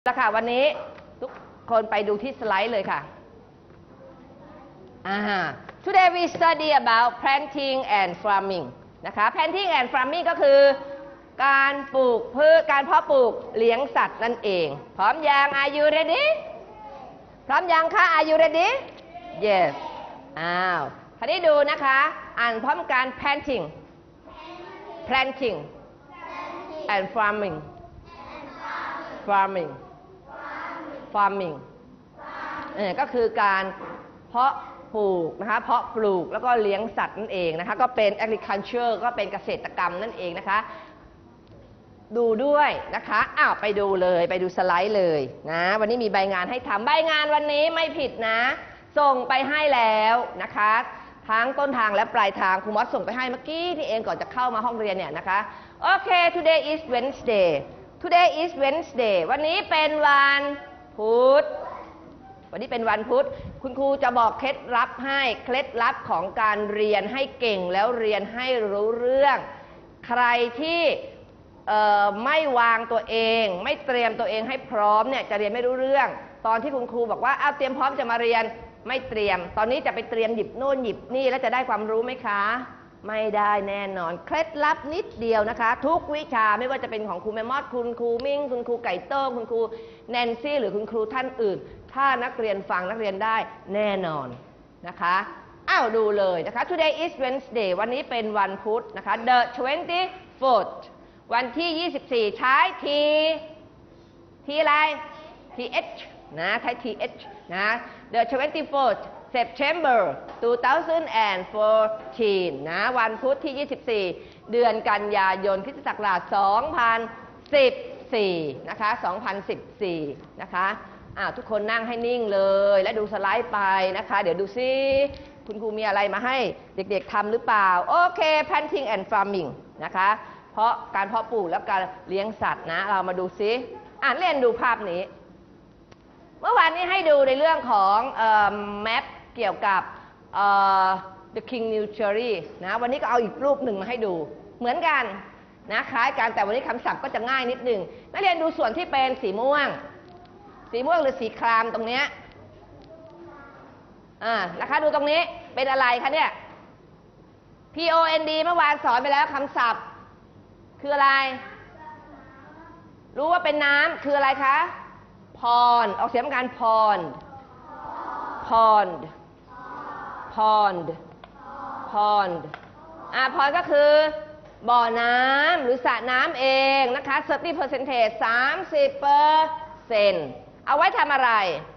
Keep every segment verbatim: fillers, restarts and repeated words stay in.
ละค่ะวันนี้ทุกคนไปดูที่สไลด์เลยค่ะ Today we study about planting and farming นะคะ planting and farming ก็คือการปลูกพืชการเพาะปลูกเลี้ยงสัตว์นั่นเองพร้อมยัง Are you ready พร้อมยังคะ Are you ready Yes อ้าวทีนี้ดูนะคะอ่านพร้อมกัน planting planting and farming farming farming เออก็คือการเพาะปลูกนะคะเพาะปลูกแล้วก็เลี้ยงสัตว์นั่นเองนะคะก็เป็น agriculture ก็เป็นเกษตรกรรมนั่นเองนะคะดูด้วยนะคะอ้าวไปดูเลยไปดูสไลด์เลยนะวันนี้มีใบงานให้ทำใบงานวันนี้ไม่ผิดนะส่งไปให้แล้วนะคะทั้งต้นทางและปลายทางครูมอสส่งไปให้เมื่อกี้ที่เองก่อนจะเข้ามาห้องเรียนเนี่ยนะคะโอเค today is Wednesday today is Wednesday วันนี้เป็นวันพุธวันนี้เป็นวันพุธคุณครูจะบอกเคล็ดลับให้เคล็ดลับของการเรียนให้เก่งแล้วเรียนให้รู้เรื่องใครที่ไม่วางตัวเองไม่เตรียมตัวเองให้พร้อมเนี่ยจะเรียนไม่รู้เรื่องตอนที่คุณครูบอกว่าอ้าวเตรียมพร้อมจะมาเรียนไม่เตรียมตอนนี้จะไปเตรียมหยิบโน่นหยิบนี่แล้วจะได้ความรู้ไหมคะไม่ได้แน่นอนเคล็ดลับนิดเดียวนะคะทุกวิชาไม่ว่าจะเป็นของครูแมมมอดคุณครูมิ่งคุณครูไก่โต้งคุณครูแนนซี่หรือคุณครูท่านอื่นถ้านักเรียนฟังนักเรียนได้แน่นอนนะคะอ้าวดูเลยนะคะ Today is Wednesday วันนี้เป็นวันพุธนะคะ The twenty-fourth วันที่ยี่สิบสี่ใช้ทีทีอะไร th นะใช้ th นะ The twenty-fourth September two thousand fourteen นะวันพุธที่ยี่สิบสี่เดือนกันยายนคริสตศักราชสองพันสิบสี่นะคะสองพันสิบสี่นะคะอ้าวทุกคนนั่งให้นิ่งเลยและดูสไลด์ไปนะคะเดี๋ยวดูซิคุณครูมีอะไรมาให้เด็กๆทำหรือเปล่าโอเค planting and farming นะคะเพราะการเพาะปลูกและการเลี้ยงสัตว์นะเรามาดูซิอ่านเล่นดูภาพนี้เมื่อวานนี้ให้ดูในเรื่องของแมปเกี่ยวกับ The King New Cherry นะวันนี้ก็เอาอีกรูปหนึ่งมาให้ดูเหมือนกันนะคล้ายกันแต่วันนี้คำศัพท์ก็จะง่ายนิดหนึ่งนักเรียนดูส่วนที่เป็นสีม่วงสีม่วงหรือสีครามตรงนี้อ่านะคะดูตรงนี้เป็นอะไรคะเนี่ย P O N D เมื่อวานสอนไปแล้วคำศัพท์คืออะไรรู้ว่าเป็นน้ำคืออะไรคะpond ออกเสียงเหมือนกัน pond pond pond pond อ่า pond ก็คือบ่อน้ำหรือสระน้ำเองนะคะ30 percentage สามสิบเปอร์เซ็นต์เอาไว้ทำอะไร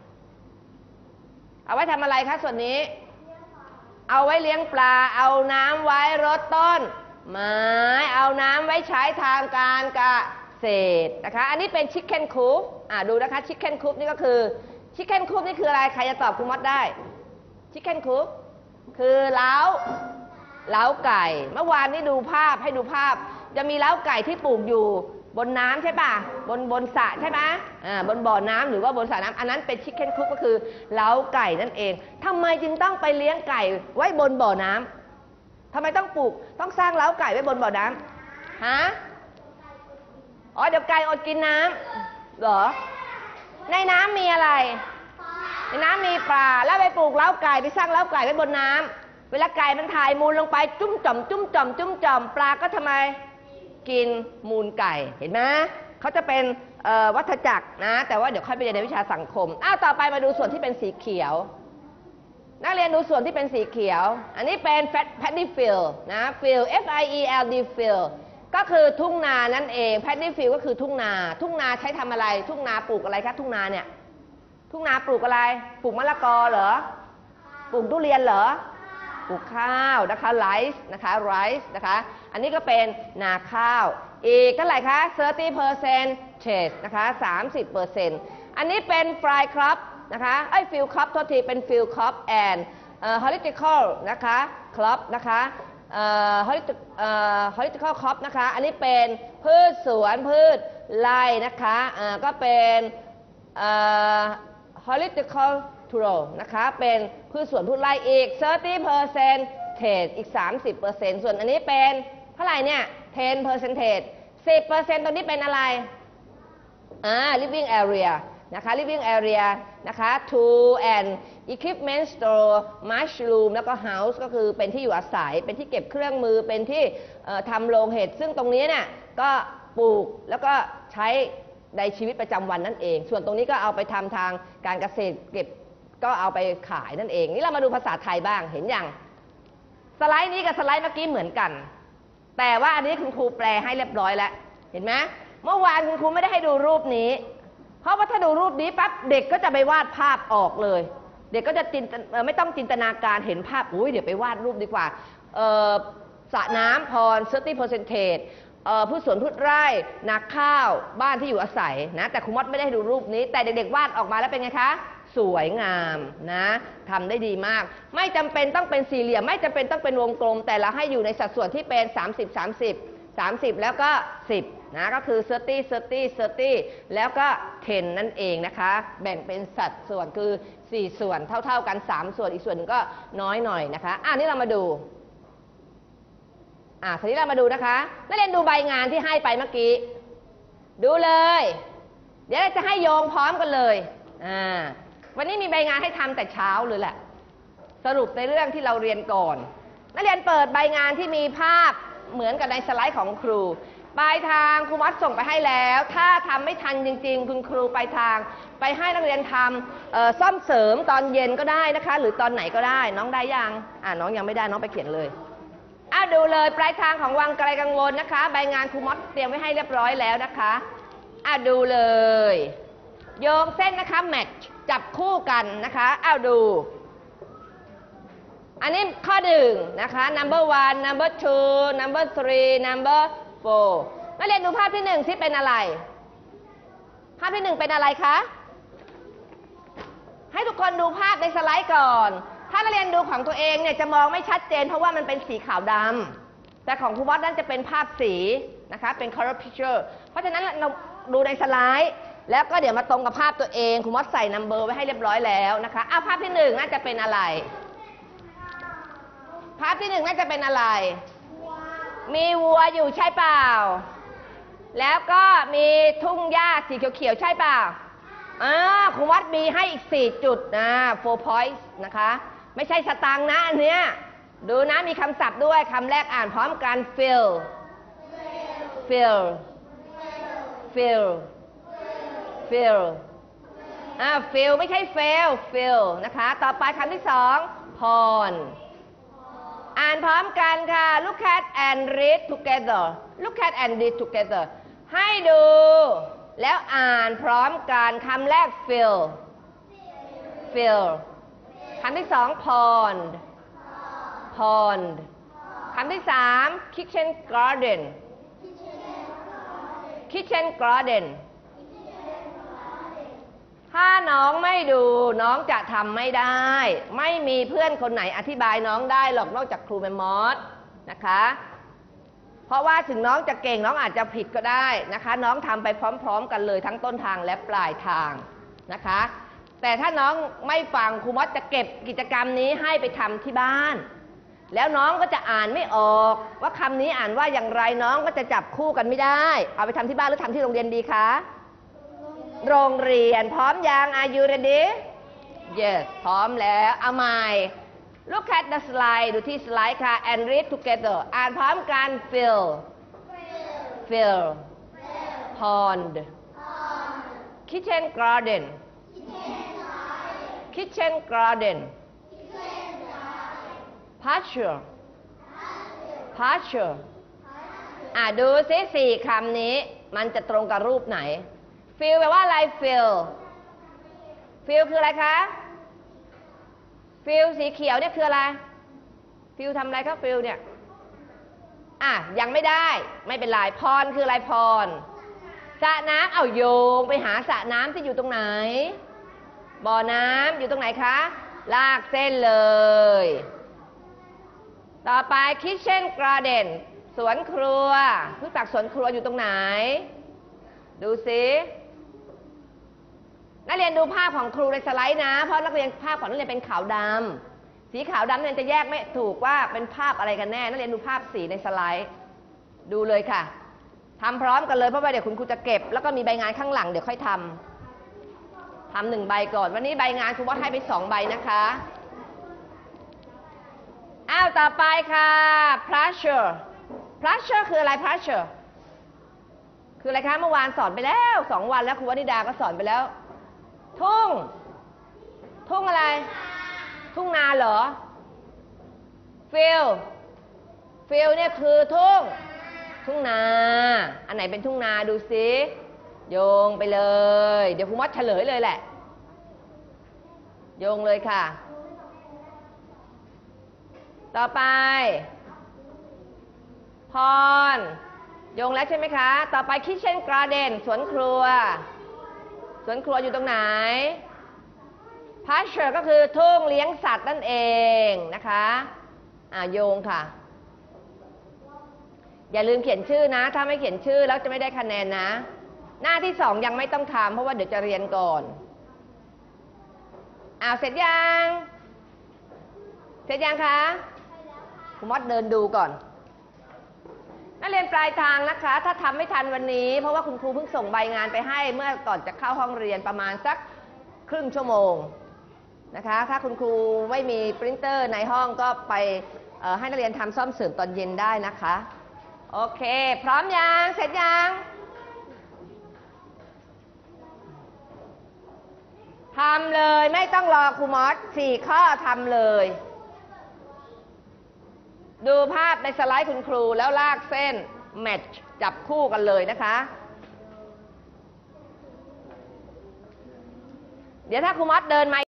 เอาไว้ทำอะไรคะส่วนนี้เอาไว้เลี้ยงปลาเอาน้ำไว้รดต้นไม้เอาน้ำไว้ใช้ทางการเกษตรนะคะอันนี้เป็น chicken coop อ่าดูนะคะ chicken coop นี่ก็คือ chicken coop นี่คืออะไรใครจะตอบคุณมดได้ chicken coop คือเล้าเล้าไก่เมื่อวานนี้ดูภาพให้ดูภาพจะมีเล้าไก่ที่ปลูกอยู่บนน้ำใช่ป่ะบนบนสระใช่ไหมอ่าบนบ่อน้ำหรือว่าบนสระน้ำอันนั้นเป็น chicken coop ก็คือเล้าไก่นั่นเองทำไมจึงต้องไปเลี้ยงไก่ไว้บนบ่อน้ำทำไมต้องปลูกต้องสร้างเล้าไก่ไว้บนบ่อน้ำฮะอ๋อเดี๋ยวไก่อดกินน้ำเหรอในน้ำมีอะไรในน้ำมีปลาแล้วไปปลูกเล้าไก่ไปสร้างเล้าไก่ไว้บนน้ำเวลาไก่มันถ่ายมูลลงไปจุ้มจ่อมจุ้มจ่อมจุ้มจ่อมปลาก็ทำไมกินมูลไก่เห็นไหมเขาจะเป็นวัฏจักรนะแต่ว่าเดี๋ยวค่อยไปเรียนในวิชาสังคมอ้าวต่อไปมาดูส่วนที่เป็นสีเขียวนักเรียนดูส่วนที่เป็นสีเขียวอันนี้เป็น paddy field นะ field F I E L D field ก็คือทุ่งนานั่นเอง paddy field ก็คือทุ่งนาทุ่งนาใช้ทำอะไรทุ่งนาปลูกอะไรคะทุ่งนาเนี่ยทุ่งนาปลูกอะไรปลูกมะละกอเหรอปลูกทุเรียนเหรอปลูกข้าวนะคะไรซ์นะคะไรซ์นะคะอันนี้ก็เป็นนาข้าวอีกเท่าไหร่คะ30 percent นะคะ สามสิบเปอร์เซ็นต์ อันนี้เป็น fly crop นะคะไอ้ field crop โทษทีเป็น field crop and horticultural นะคะ crop นะคะ horticultural crop นะคะอันนี้เป็นพืชสวนพืชไร่นะคะก็เป็น horticultural นะคะเป็นพืชสวนพืชไร่อีก30 percent อีก สามสิบเปอร์เซ็นต์ ส่วนอันนี้เป็นเท่าไหร่เนี่ย10 percent สิบเปอร์เซ็นต์ ตรงนี้เป็นอะไรอ่า living area นะคะ living area นะคะ tool and equipment store mushroom แล้วก็ house ก็คือเป็นที่อยู่อาศัยเป็นที่เก็บเครื่องมือเป็นที่ทำโรงเห็ดซึ่งตรงนี้เนี่ยก็ปลูกแล้วก็ใช้ในชีวิตประจำวันนั่นเองส่วนตรงนี้ก็เอาไปทำทางการเกษตรเก็บก็เอาไปขายนั่นเองนี่เรามาดูภาษาไทยบ้างเห็นยังสไลด์นี้กับสไลด์เมื่อกี้เหมือนกันแต่ว่าอันนี้คุณครูแปลให้เรียบร้อยแล้วเห็นไหมเมื่อวานคุณครูไม่ได้ให้ดูรูปนี้เพราะว่าถ้าดูรูปนี้ปั๊บเด็กก็จะไปวาดภาพออกเลยเด็กก็จะจินไม่ต้องจินตนาการเห็นภาพอุ้ยเดี๋ยวไปวาดรูปดีกว่าสระน้ำพร สามสิบเปอร์เซ็นต์ พืชสวนพืชไร่นาข้าวบ้านที่อยู่อาศัยนะแต่ครูมดไม่ได้ให้ดูรูปนี้แต่เด็กๆวาดออกมาแล้วเป็นไงคะสวยงามนะทำได้ดีมากไม่จำเป็นต้องเป็นสี่เหลี่ยมไม่จำเป็นต้องเป็นวงกลมแต่เราให้อยู่ในสัดส่วนที่เป็นสามสิบ สามสิบ สามสิบแล้วก็สิบนะก็คือสามสิบ สามสิบ สามสิบแล้วก็สิบนั่นเองนะคะแบ่งเป็นสัดส่วนคือสี่ส่วนเท่าๆกันสามส่วนอีกส่วนหนึ่งก็น้อยหน่อยนะคะอ่ะนี่เรามาดูอ่ะทีนี้เรามาดูนะคะนักเรียนดูใบงานที่ให้ไปเมื่อกี้ดูเลยเดี๋ยวจะให้โยงพร้อมกันเลยอ่าวันนี้มีใบงานให้ทำแต่เช้าเลยแหละสรุปในเรื่องที่เราเรียนก่อนนักเรียนเปิดใบงานที่มีภาพเหมือนกับในสไลด์ของครูปลายทางครูวัดส่งไปให้แล้วถ้าทำไม่ทันจริงๆคุณครูปลายทางไปให้นักเรียนทำซ่อมเสริมตอนเย็นก็ได้นะคะหรือตอนไหนก็ได้น้องได้ยังอ่าน้องยังไม่ได้น้องไปเขียนเลยอ่ะดูเลยปลายทางของวังไกลกังวลนะคะใบงานครูมดเตรียมไว้ให้เรียบร้อยแล้วนะคะอ่ะดูเลยโยงเส้นนะคะแมทช์จับคู่กันนะคะอ้าวดูอันนี้ข้อหนึ่งนะคะ number one number two number three number four นักเรียนดูภาพที่หนึ่งที่เป็นอะไรภาพที่หนึ่งเป็นอะไรคะให้ทุกคนดูภาพในสไลด์ก่อนถ้านักเรียนดูของตัวเองเนี่ยจะมองไม่ชัดเจนเพราะว่ามันเป็นสีขาวดำแต่ของครูวัดนั้นจะเป็นภาพสีนะคะเป็น color picture เพราะฉะนั้นเราดูในสไลด์แล้วก็เดี๋ยวมาตรงกับภาพตัวเองครูวัดใส่ number ไว้ให้เรียบร้อยแล้วนะคะอ้าวภาพที่หนึ่งน่าจะเป็นอะไรภาพที่หนึ่งน่าจะเป็นอะไรมีวัวอยู่ใช่เปล่าแล้วก็มีทุ่งหญ้าสีเขียวๆใช่เปล่าอ่าครูวัดมีให้อีกสี่จุดนะ four points นะคะไม่ใช่สตางค์นะอันเนี้ยดูนะมีคำศัพท์ด้วยคำแรกอ่านพร้อมกัน fill fill fill fill อ่า fill ไม่ใช่ fail fill นะคะต่อไปคำที่สองพรอ่านพร้อมกันค่ะ look at and read together look at and read together ให้ดูแล้วอ่านพร้อมกันคำแรก fill fill คำที่สอง pond pond คำที่สาม kitchen garden kitchen garden ถ้าน้องไม่ดูน้องจะทำไม่ได้ไม่มีเพื่อนคนไหนอธิบายน้องได้หรอกนอกจากครูแมมมอสนะคะเพราะว่าถึงน้องจะเก่งน้องอาจจะผิดก็ได้นะคะน้องทำไปพร้อมๆกันเลยทั้งต้นทางและปลายทางนะคะแต่ถ้าน้องไม่ฟังครูมอสจะเก็บกิจกรรมนี้ให้ไปทำที่บ้านแล้วน้องก็จะอ่านไม่ออกว่าคำนี้อ่านว่าอย่างไรน้องก็จะจับคู่กันไม่ได้เอาไปทำที่บ้านหรือทำที่โรงเรียนดีคะโรงเรียนพร้อมยัง Are you ready Yes พร้อมแล้วเอาใหม่ Look at the slide ดูที่สไลด์ค่ะ and read together อ่านพร้อมกัน fill fill pond kitchen garden kitchen garden pasture pasture อ่ะดูซิสี่คำนี้มันจะตรงกับรูปไหนฟิลแปลว่าอะไรฟิลฟิลคืออะไรคะฟิลสีเขียวเนี่ยคืออะไรฟิลทำอะไรครับฟิลเนี่ยอ่ะยังไม่ได้ไม่เป็นไรพรคืออะไรพรสระน้ำเอาโยงไปหาสระน้ำที่อยู่ตรงไหนบ่อน้ำอยู่ตรงไหนคะลากเส้นเลยต่อไป kitchen garden สวนครัวพืชผักสวนครัวอยู่ตรงไหนดูสินักเรียนดูภาพของครูในสไลด์นะเพราะนักเรียนภาพของนักเรียนเป็นขาวดำสีขาวดำเนี่ยจะแยกไม่ถูกว่าเป็นภาพอะไรกันแน่นักเรียนดูภาพสีในสไลด์ดูเลยค่ะทำพร้อมกันเลยเพราะว่าเดี๋ยวคุณครูจะเก็บแล้วก็มีใบงานข้างหลังเดี๋ยวค่อยทำทำหนึ่งใบก่อนวันนี้ใบงานครูว่าให้ไปสองใบนะคะอ้าวต่อไปค่ะ pressure pressure คืออะไร pressure คืออะไรคะเมื่อวานสอนไปแล้วสองวันแล้วครูวนิดาก็สอนไปแล้วทุ่งทุ่งอะไรทุ่งนาเหรอ field field เนี่ยคือทุ่งทุ่งนาอันไหนเป็นทุ่งนาดูสิโยงไปเลยเดี๋ยวครูมัดเฉลยเลยแหละโยงเลยค่ะต่อไปพรโยงแล้วใช่ไหมคะต่อไป kitchen garden สวนครัวสวนครัวอยู่ตรงไหน pasture ก็คือทุ่งเลี้ยงสัตว์นั่นเองนะคะอ่าโยงค่ะอย่าลืมเขียนชื่อนะถ้าไม่เขียนชื่อแล้วจะไม่ได้คะแนนนะหน้าที่สองยังไม่ต้องทำเพราะว่าเดี๋ยวจะเรียนก่อนอ้าวเสร็จยังเสร็จยังคะคุณมดเดินดูก่อนนักเรียนปลายทางนะคะถ้าทำไม่ทันวันนี้เพราะว่าคุณครูเพิ่งส่งใบงานไปให้เมื่อก่อนจะเข้าห้องเรียนประมาณสักครึ่งชั่วโมงนะคะถ้าคุณครูไม่มีปรินเตอร์ในห้องก็ไปให้นักเรียนทำซ่อมเสริมตอนเย็นได้นะคะโอเคพร้อมยังเสร็จยังทำเลยไม่ต้องรอครูมอสสี่ข้อทำเลยดูภาพในสไลด์คุณครูแล้วลากเส้นแมทช์จับคู่กันเลยนะคะเดี๋ยวถ้าครูมอสเดินมา